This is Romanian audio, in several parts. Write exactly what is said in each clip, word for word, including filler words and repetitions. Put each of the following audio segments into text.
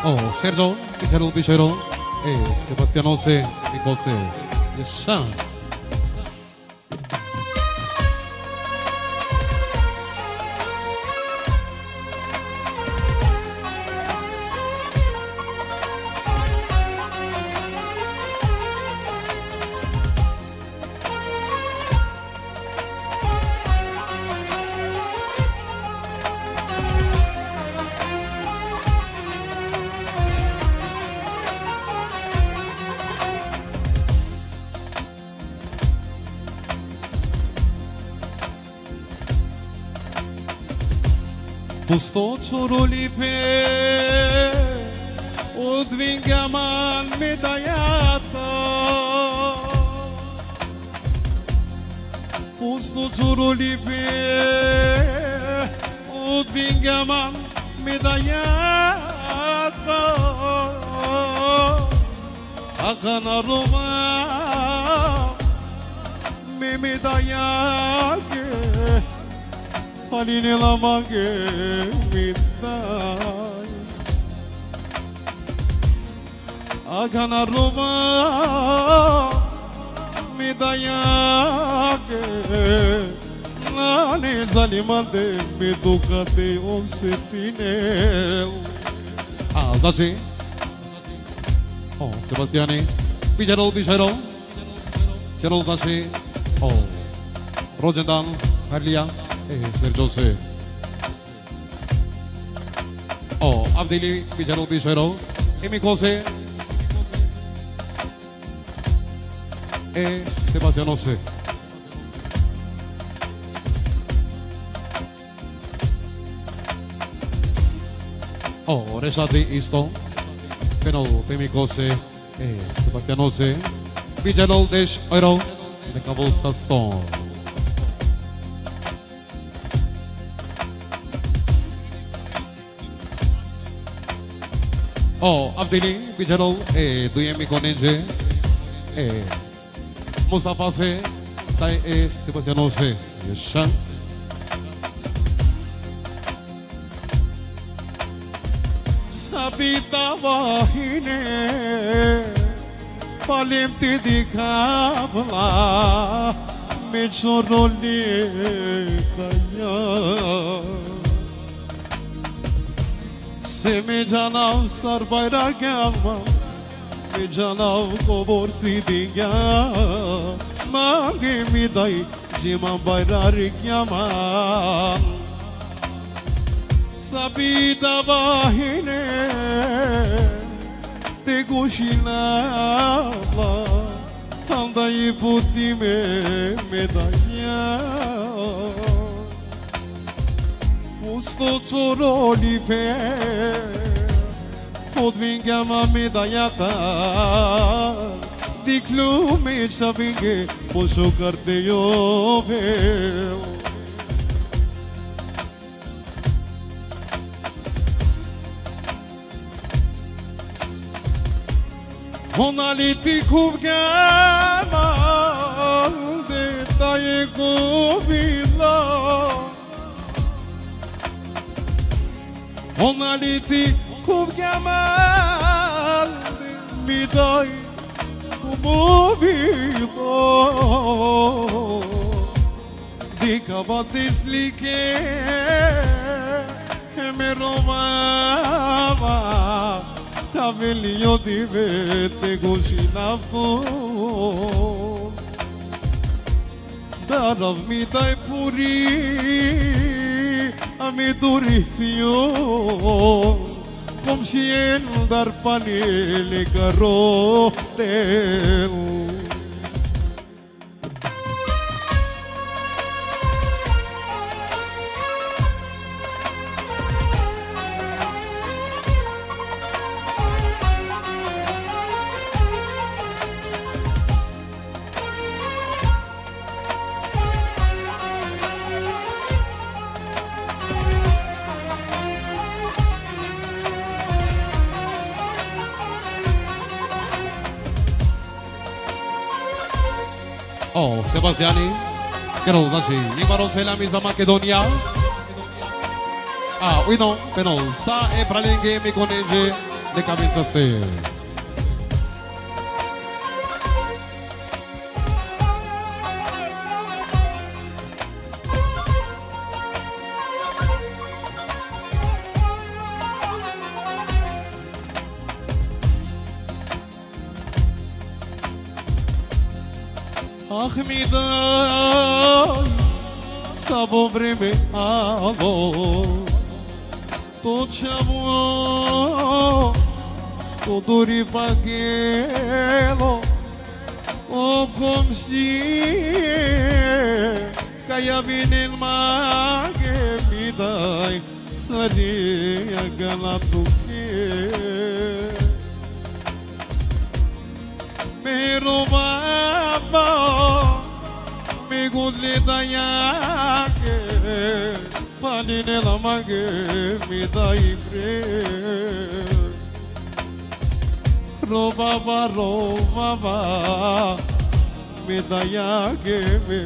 Oh, Sergio, Pichero, Pichero, eh, Sebastiano C, Nicose, Yeshan. Пусто чоролипе отвингаман медаята. Пусто чоролипе отвингаман медаята. Акана рома me medayake. Haline la mange midday Agana Roma midayake Nane zalimande medukate onsetine. Ah, Daci. Oh, Sebastiani. Pichero, Pichero. Pichero, Daci. Oh, Rogendan, Harlia. Eh, Sergio C. Oh, Abdili, Pichero, Pichero. Emicose. Eh, Sebastiano C. Oh, Resati isto. Pero Emicose. Eh, Sebastiano C. Pichero, Desh, Euro. Nekabul Saston. Oh, Abdili, Pichero, eh, Duyemi Konenje, eh, Mustafa C, Tai E, Sebastiano C, Yeshan. Sabita vahine, palimti dikhabla, me choroli kaya. Se me janav sar bayrak yama, me janav koborsi diya, mange midai jima bayrak yama. Sabita vahine, te gushinavla, tandai puti me medaya. Pusto chorolipe odvingama medayata diklu me sabinge posho karte yo ve. Honaliti kuvgama de taye kovila. Honaliti kuvgamal midai kumovito dikavatislik me romava tavelio divete gushinavto darav midai puri Ami durisio Kom sien dar panele caro del. Oh, Sebastiani, Carol Daci, Ivaro Selamis da Macedonia. Ah, oui non, pero sa e pralinge mi konenje Decadențaste. Ah, mi dai, stavo vreme alo, tot ce-am todo ripaghelo, o come si caia vine il maghe mi dai, saria galato che mi rubava, mi gudli daiake, pani nella maghe mi dai pre. Robava, robava, medalha que me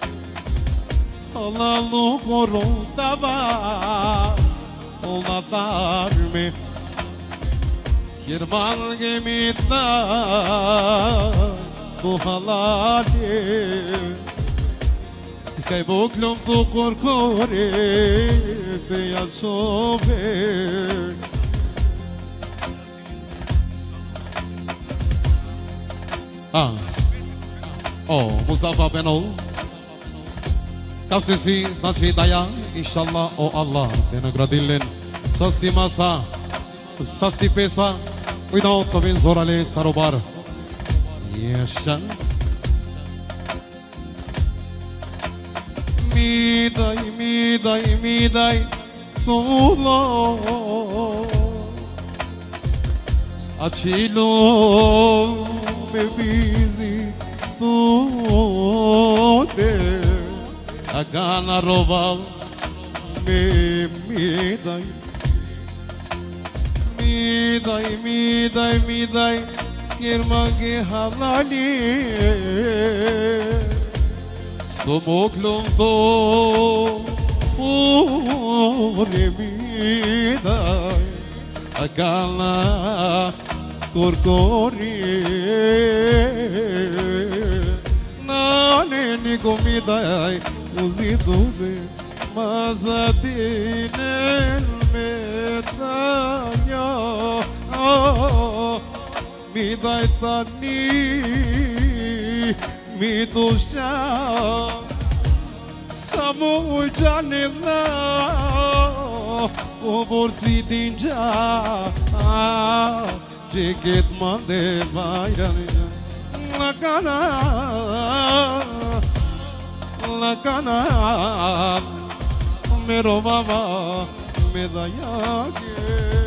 Alla lugo rondava, ona darme Yerman que me dá do halale Cai boklom do corcore te a chover Ah, oh, Mustafa Benol. Kastesi, znači daja, inshallah, o Allah, te nagradillen. Sasti masa, sasti pesa, ujdao to vin zorale sarobar. Yeshan. Mi daj, mi daj, mi daj, solo. Acilo. Me visitote a gana roba me mi dai mi dai mi dai mi dai kirma ke halali somoklum to ore mi dai a gana corcori nane ni comidai uziduve mazadine metanya mi dai tani mi dusha samu janilla o borzi dinja Ceket mande bayrane la cana la cana me robaba medalla que